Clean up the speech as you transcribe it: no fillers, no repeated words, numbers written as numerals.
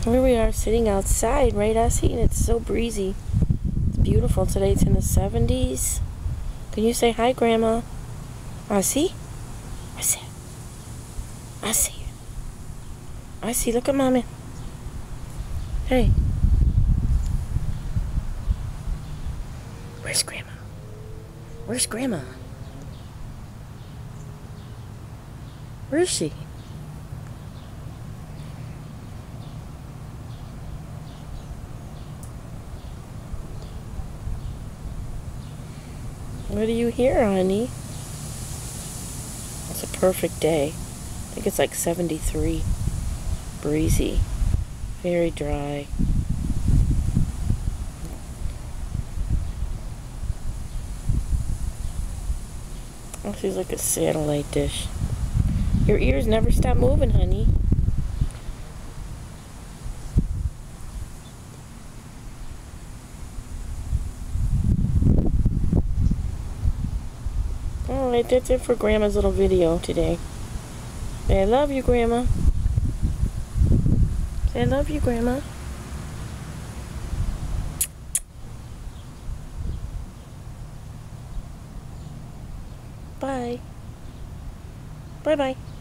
Here we are sitting outside, right, Essie? And it's so breezy. It's beautiful today. It's in the 70s. Can you say hi, Grandma? Essie? Essie? Essie? Essie, look at Mommy. Hey. Where's Grandma? Where's Grandma? Where is she? What do you hear, honey? It's a perfect day. I think it's like 73. Breezy. Very dry. Oh, she's like a satellite dish. Your ears never stop moving, honey. Alright, that's it for Grandma's little video today. Say I love you, Grandma. Say I love you, Grandma. Bye. Bye-bye.